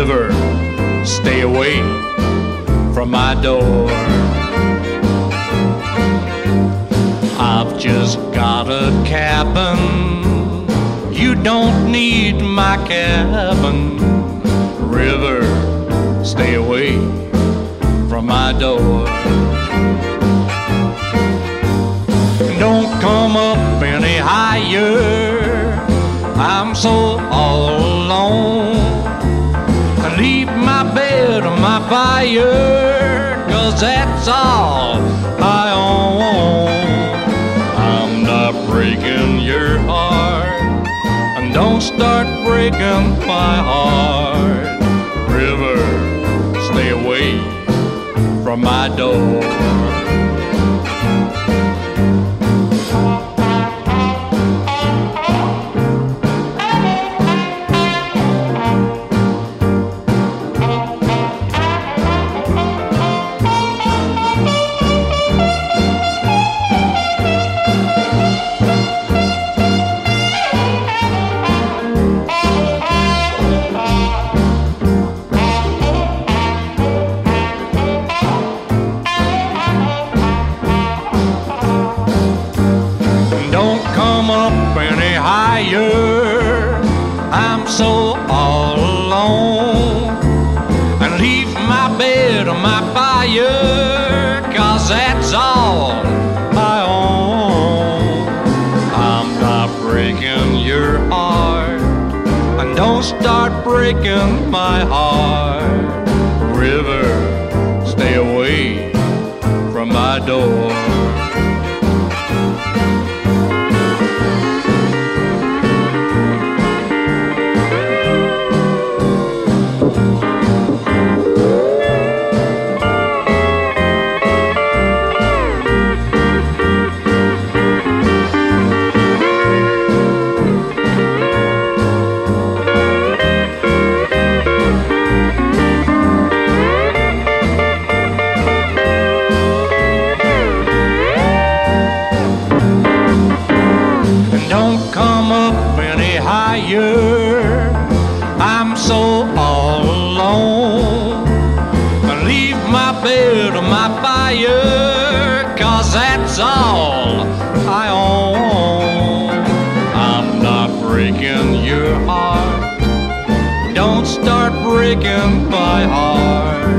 River, stay away from my door. I've just got a cabin, you don't need my cabin. River, stay away from my door. Don't come up any higher, I'm so all alone. Leave my bed or my fire, 'cause that's all I own. I'm not breaking your heart, and don't start breaking my heart. River, stay away from my door. I'm so all alone, and leave my bed or my fire, 'cause that's all I own. I'm not breaking your heart, and don't start breaking my heart. River, stay away from my door. I'm so all alone, leave my bed or my fire, 'cause that's all I own. I'm not breaking your heart, don't start breaking my heart.